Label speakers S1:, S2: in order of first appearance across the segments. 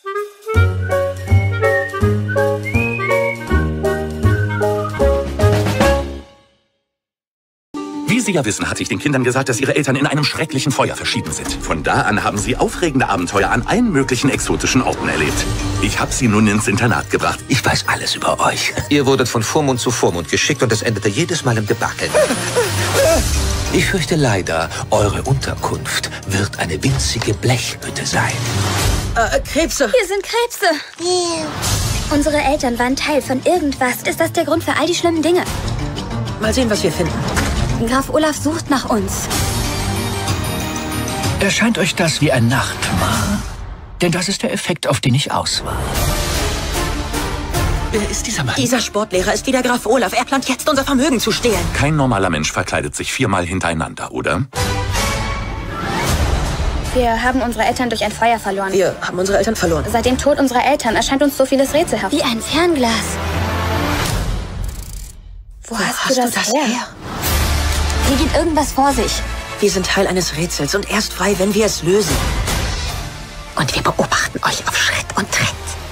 S1: Wie Sie ja wissen, hatte ich den Kindern gesagt, dass ihre Eltern in einem schrecklichen Feuer verschieden sind. Von da an haben sie aufregende Abenteuer an allen möglichen exotischen Orten erlebt. Ich habe sie nun ins Internat gebracht.
S2: Ich weiß alles über euch. Ihr wurdet von Vormund zu Vormund geschickt und es endete jedes Mal im Debakel. Ich fürchte leider, eure Unterkunft wird eine winzige Blechhütte sein.
S3: Krebse.
S4: Hier sind Krebse. Unsere Eltern waren Teil von irgendwas. Ist das der Grund für all die schlimmen Dinge?
S3: Mal sehen, was wir finden.
S4: Graf Olaf sucht nach uns.
S5: Erscheint euch das wie ein Nachtmahr? Denn das ist der Effekt, auf den ich aus war.
S1: Wer ist dieser Mann?
S3: Dieser Sportlehrer ist wie der Graf Olaf. Er plant jetzt, unser Vermögen zu stehlen.
S1: Kein normaler Mensch verkleidet sich 4-mal hintereinander, oder?
S4: Wir haben unsere Eltern durch ein Feuer verloren.
S3: Wir haben unsere Eltern verloren.
S4: Seit dem Tod unserer Eltern erscheint uns so vieles rätselhaft. Wie ein Fernglas. Wo hast du das her? Hier geht irgendwas vor sich.
S3: Wir sind Teil eines Rätsels und erst frei, wenn wir es lösen. Und wir beobachten euch auf Schritt und Tritt.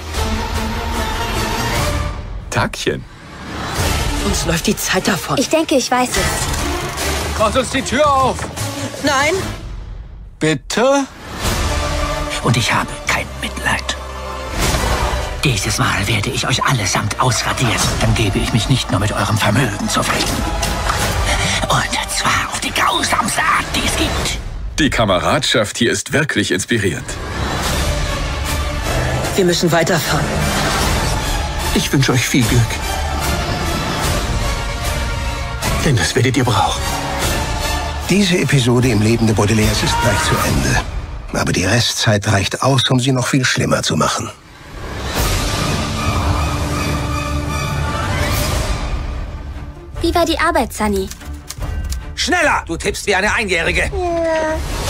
S1: Tagchen.
S3: Uns läuft die Zeit davon.
S4: Ich denke, ich weiß es.
S5: Macht uns die Tür auf!
S3: Nein!
S5: Bitte? Und ich habe kein Mitleid. Dieses Mal werde ich euch allesamt ausradieren. Dann gebe ich mich nicht nur mit eurem Vermögen zufrieden. Und zwar auf die grausamste Art, die es gibt.
S6: Die Kameradschaft hier ist wirklich inspirierend.
S3: Wir müssen weiterfahren.
S5: Ich wünsche euch viel Glück. Denn das werdet ihr brauchen.
S7: Diese Episode im Leben de Baudelaires ist gleich zu Ende. Aber die Restzeit reicht aus, um sie noch viel schlimmer zu machen.
S4: Wie war die Arbeit, Sunny?
S2: Schneller! Du tippst wie eine Einjährige.
S4: Ja.